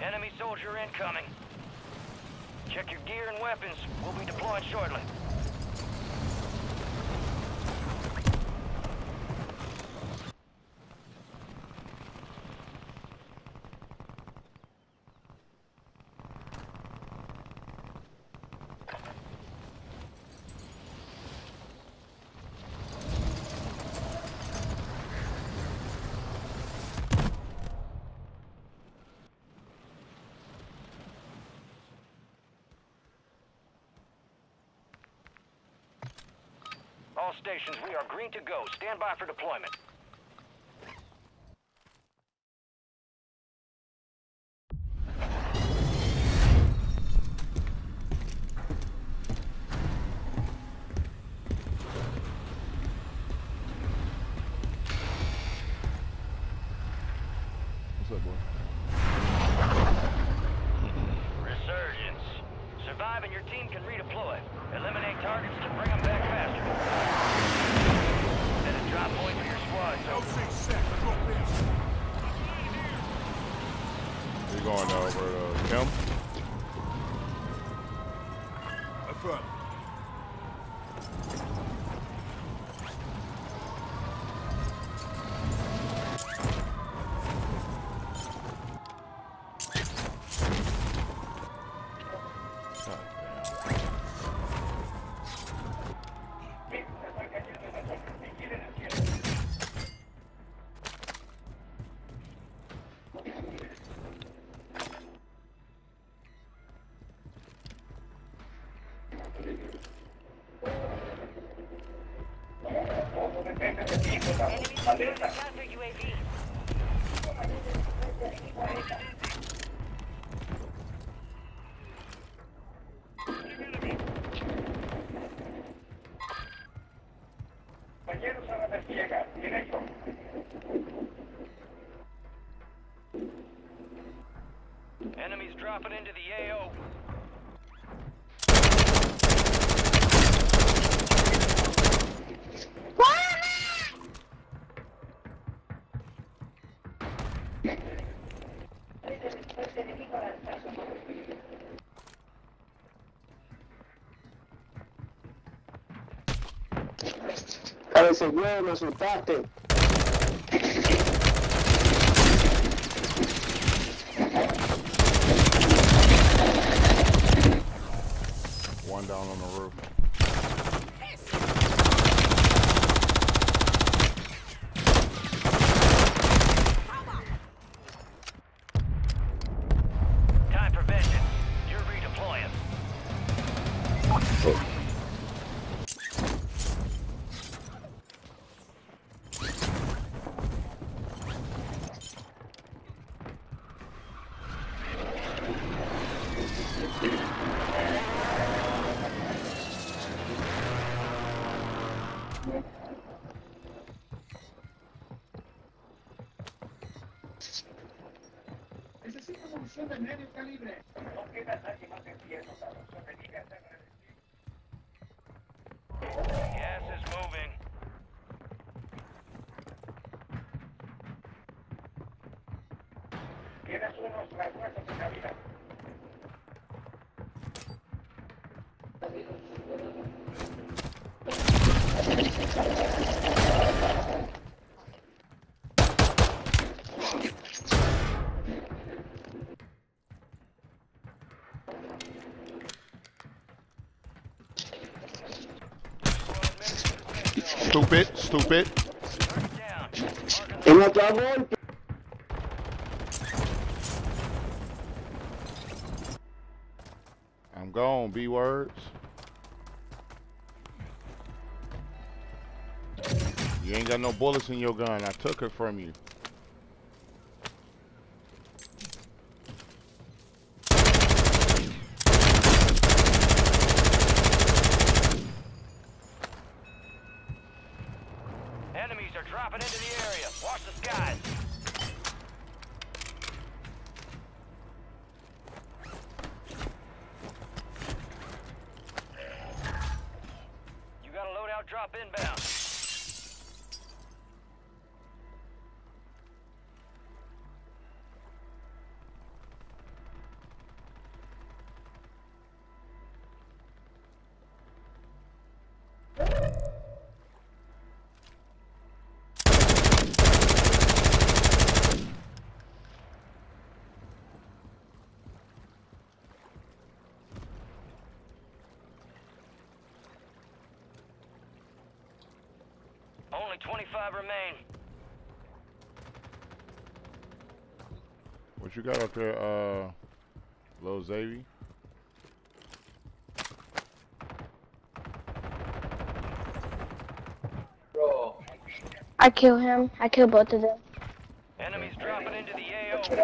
Enemy soldier incoming. Check your gear and weapons. We'll be deploying shortly. All stations, we are green to go. Stand by for deployment. What's up, boy? Resurgence. Survive and your team can redeploy. Eliminate targets to bring them back faster. Set a drop point for your squad, so... We going over to Kim? Affirm. Enemies dropping into the AO. Ese huevo lo soltaste. One down on the roof. Time for vengeance. You're redeploying. Necesito munición de medio calibre. No queda nadie más en pie, soldado. Sobrevive hasta resistir. Gas is moving. Tienes unos refuerzos en la vida. Stupid, stupid. Turret down. En otro golpe. I'm gone, B-words. You ain't got no bullets in your gun. I took it from you. Enemies are dropping into the area. Watch the skies. You got a loadout drop inbound. Only 25 remain. What you got up there, Lil Xavier? I kill him. I kill both of them. Enemies dropping into the AO.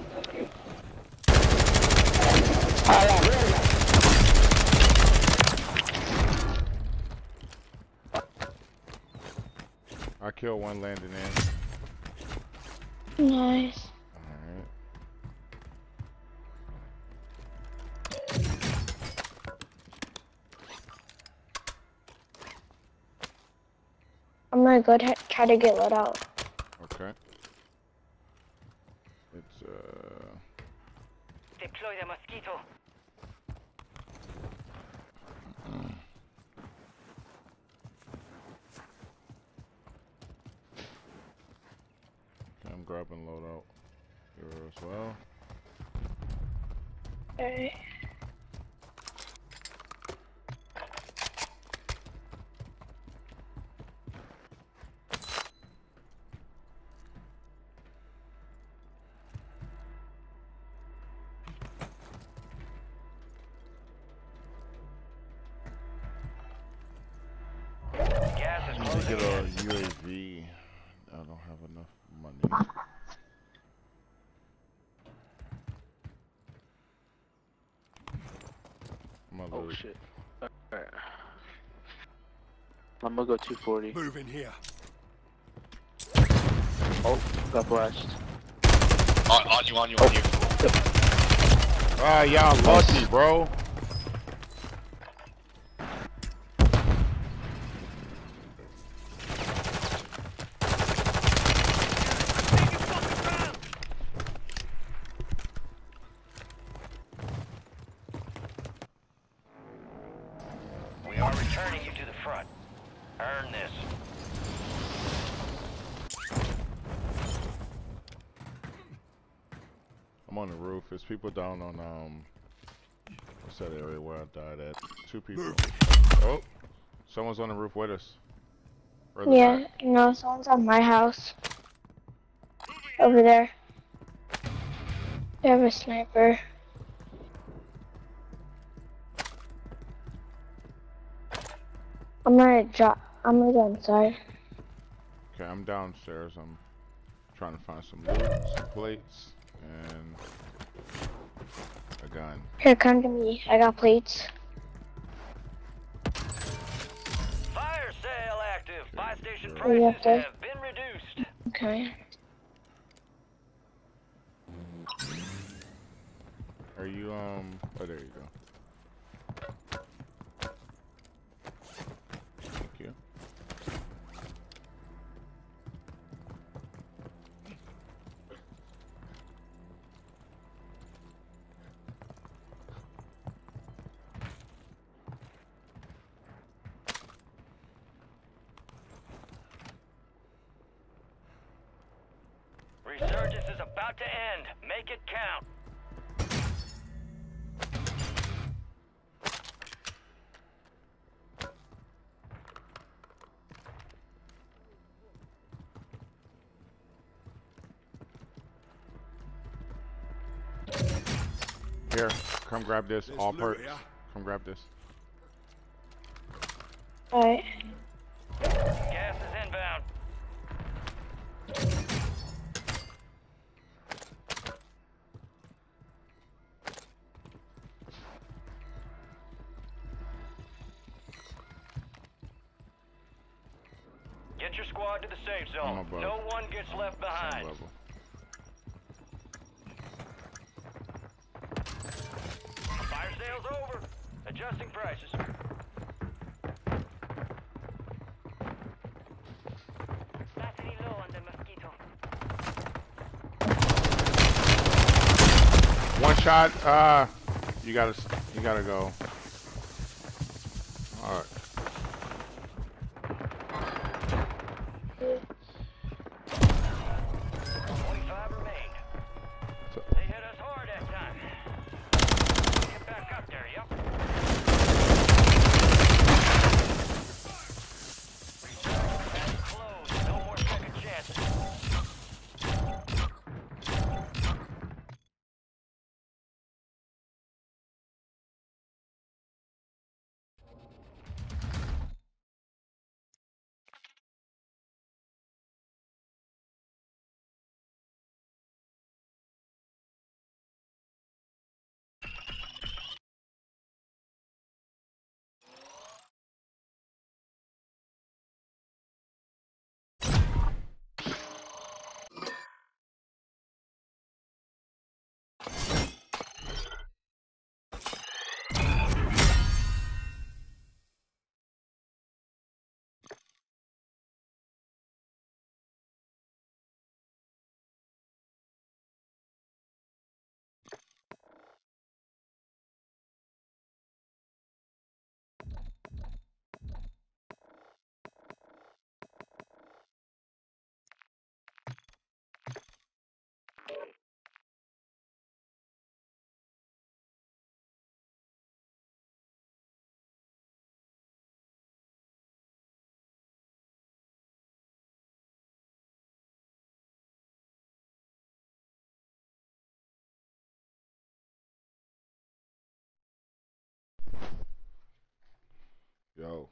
I killed one landing in. Nice. Alright. I'm gonna go try to get let out. Okay. It's Deploy the mosquito. okay, I'm grabbing loadout here as well. Alright. Gas is I need to closing get a in. UAV. I don't have enough money. I'm Oh gonna shit. Alright. I'm gonna go 240. Move in here. Oh, got flashed. On you, on you, on you. Ah, y'all lucky, bro. We are returning you to the front. Earn this. I'm on the roof. There's people down on what's that area where I died at? 2 people. Oh, someone's on the roof with us. Further Yeah, back. no, someone's on my house. Over there. They have a sniper. I'm gonna go inside. Okay, I'm downstairs. I'm trying to find some loot, some plates, and a gun. Here, come to me. I got plates. Fire sale active. Buy station Okay, prices okay. have been reduced. Okay. Are you oh, there you go. Thank you. Resurgence is about to end. Make it count. Here, come grab this. There's All loot perks. here. Come grab this. Alright. Gas is inbound. Get your squad to the safe I'm zone. above. No one gets left Same behind. level. Fire sale's over. Adjusting prices. Battery low on the mosquito. One shot. You gotta go. All right. 25 remain. So- They hit us hard that time. Get back up there, yep. Resurgence is close. Yo.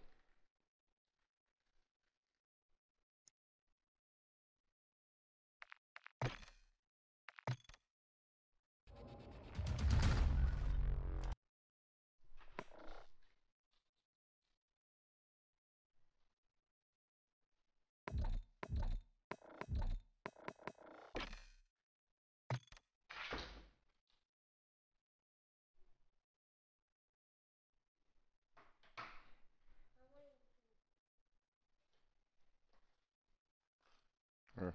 Here.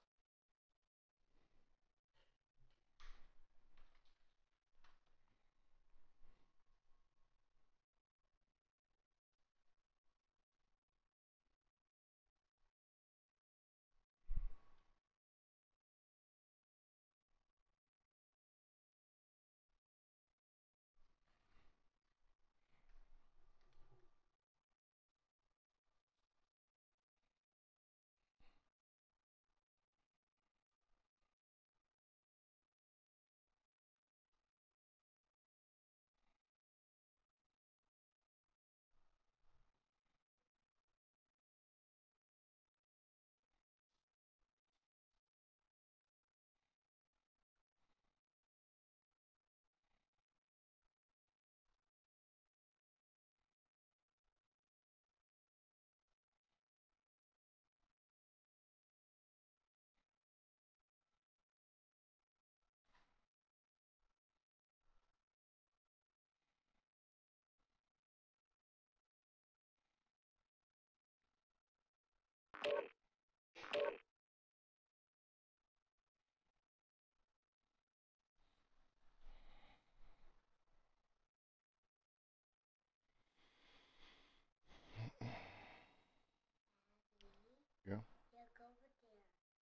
Yeah. Look over there.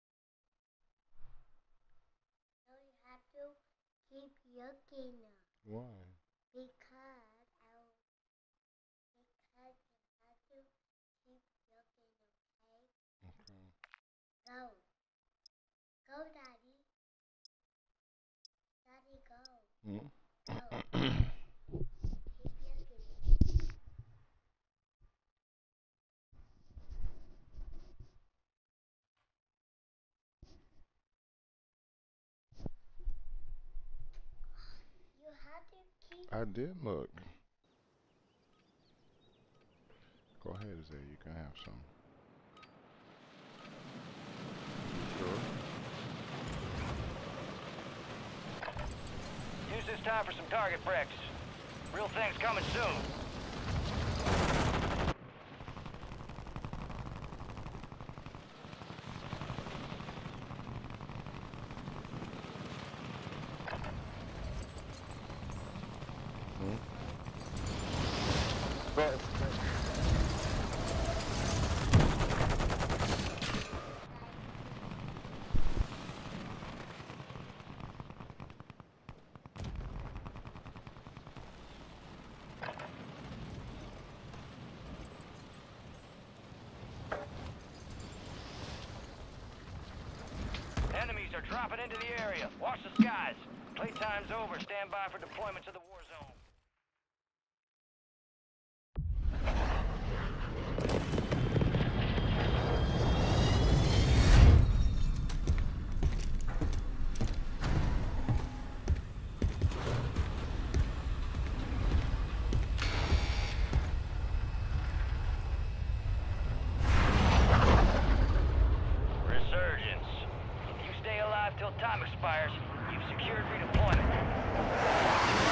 So you have to keep looking Why? because you have to keep looking, okay? Okay. Go. Go, Daddy. Daddy, go. Hmm? Go. Keep looking. You have to keep. I did look. Go ahead, Zay. You can have some. Sure. Use this time for some target breaks. Real things coming soon. Enemies are dropping into the area. Watch the skies. Playtime's over. Stand by for deployment to the war zone. Resurgence. If you stay alive till time expires, you've secured redeployment.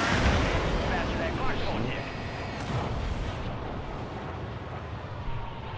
Faster that clock's going, Dick.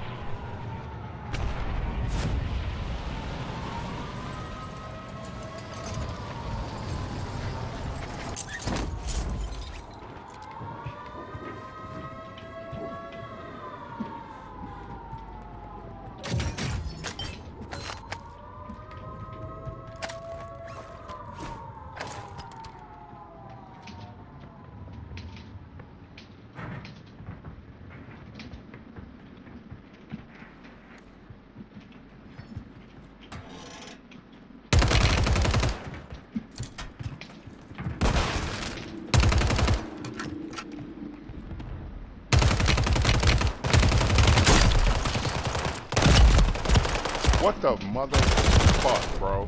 What the motherfuck, bro?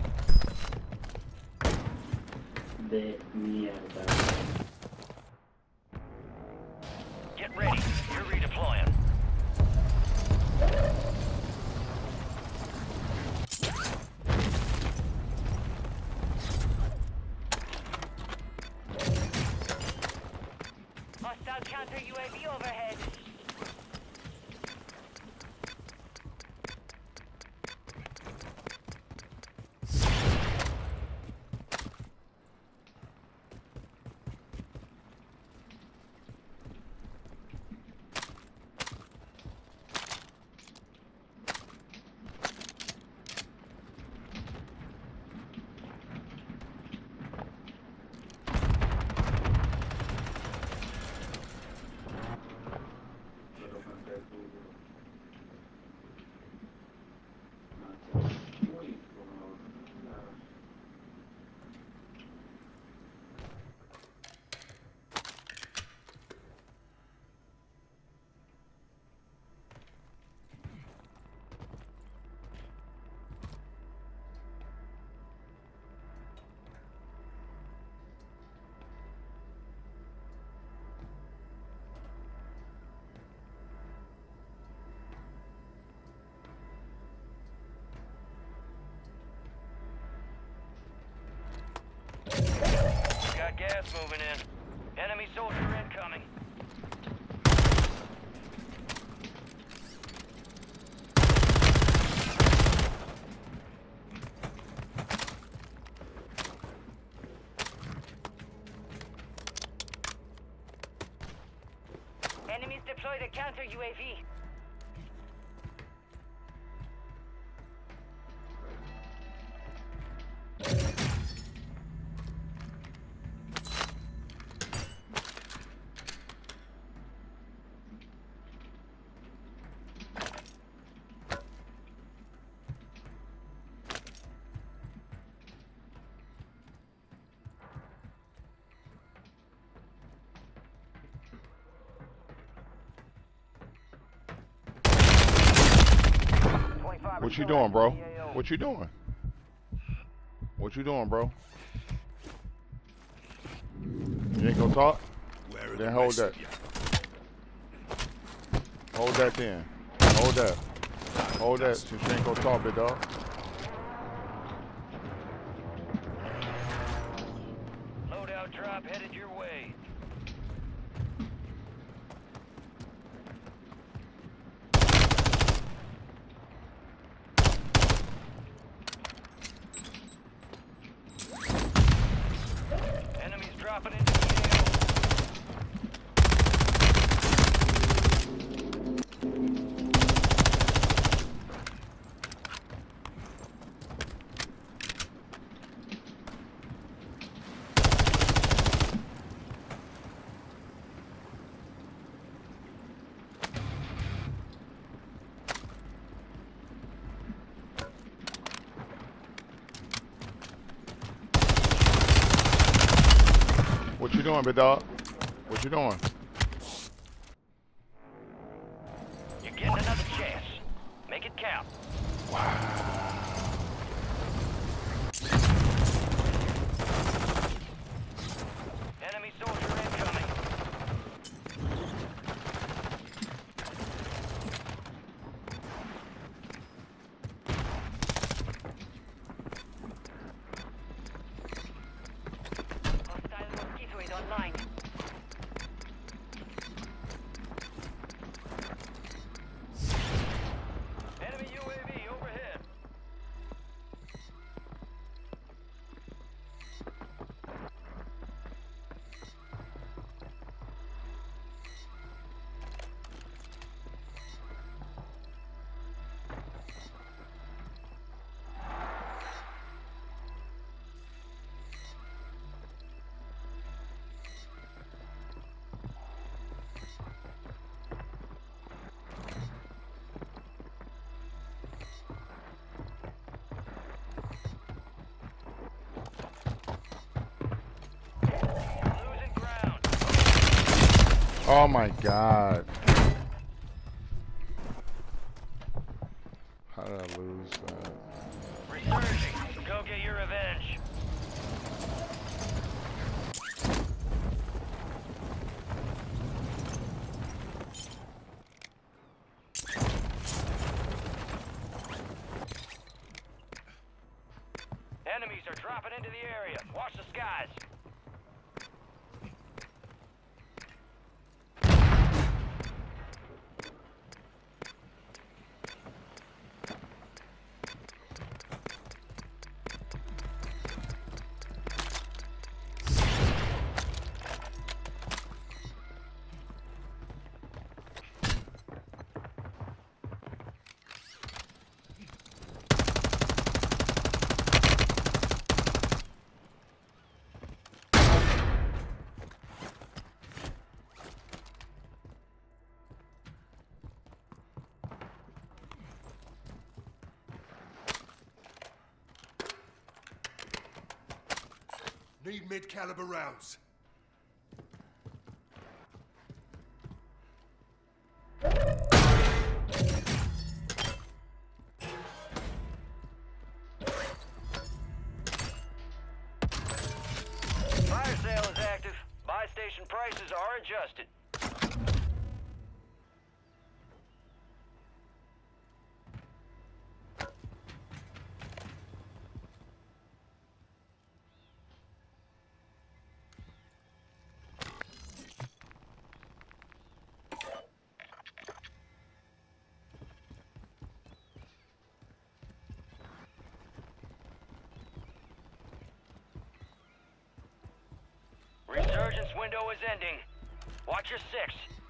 Get ready. You're redeploying. Hostile counter UAV overhead. Got gas moving in. Enemy soldier incoming. Enemies deployed a counter UAV. What you doing, bro? What you doing? What you doing, bro? You ain't gonna talk? Then hold that. Hold that then. Hold that. Hold that since you ain't gonna talk, big dog. Loadout drop headed your way. Enemies dropping into the AO. What you doing, big dog? What you doing? You're getting another chance. Make it count. Enemy soldier incoming. Hostile mosquito is online. Enemy UAV overhead. Losing ground. Oh my God. How How did I lose that? Resurging. Go get your revenge. Enemies are dropping into the area. Watch the skies. Need mid-caliber rounds. Fire sale is active. Buy station prices are adjusted. Resurgence window is ending. Watch your six.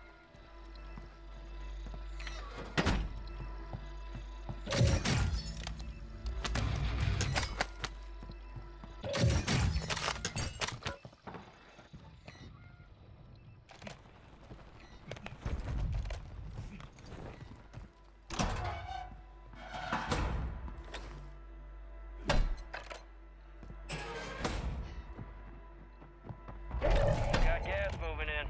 Got gas moving in.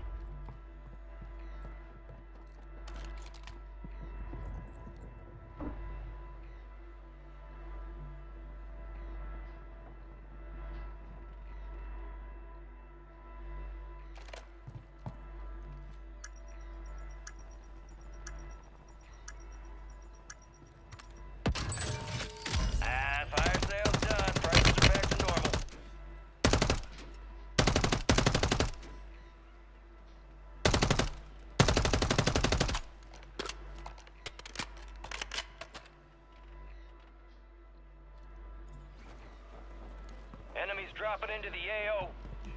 Fire sale's done. Prices are back to normal. Enemies dropping into the AO.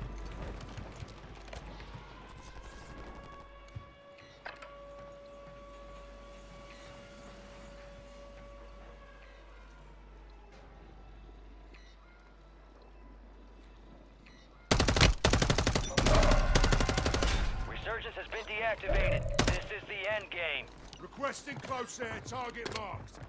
Resurgence has been deactivated. This is the end game. Requesting close air, target marked.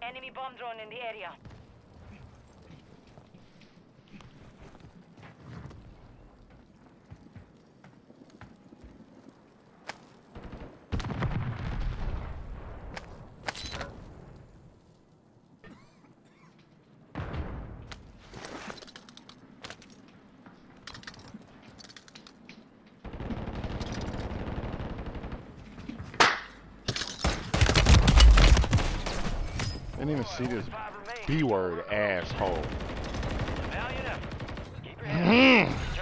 Enemy bomb drone in the area. Didn't even see this B-word asshole. Valiant effort. Keep your head up.